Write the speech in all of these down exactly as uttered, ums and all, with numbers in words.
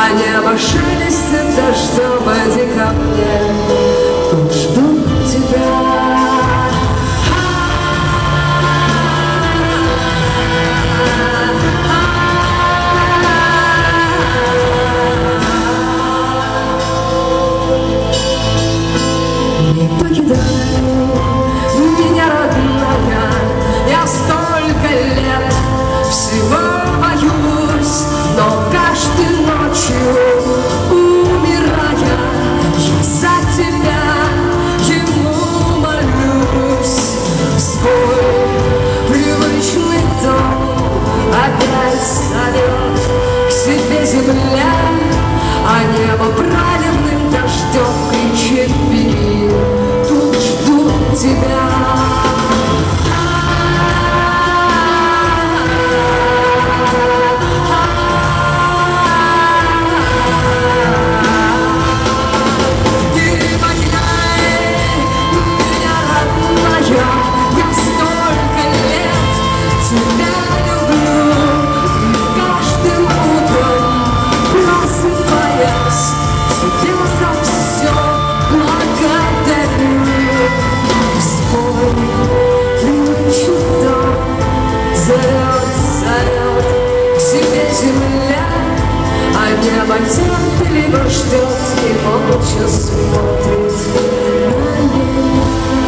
а небо шелестит дождем, иди ко мне, тут жду тебя. Не покидай меня, родная, я столько лет всего боюсь, но каждой ночью, умирая, я за тебя ему молюсь. В свой привычный дом опять зовет к себе земля, а небо праведным дождем кричит: бери, тут жду тебя. Небо терпеливо ждет и молча смотрит на меня.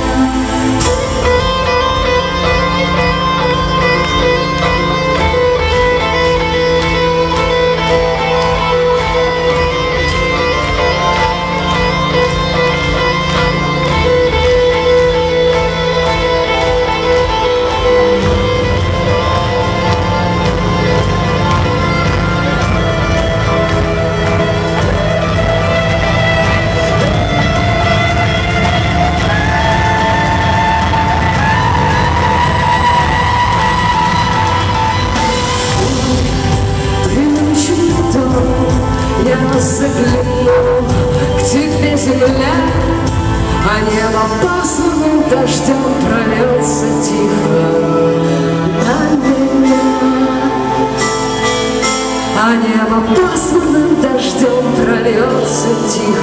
Я загляну к тебе, земля, а небо пасмурным дождем прольется тихо на меня. А небо пасмурным дождем прольется тихо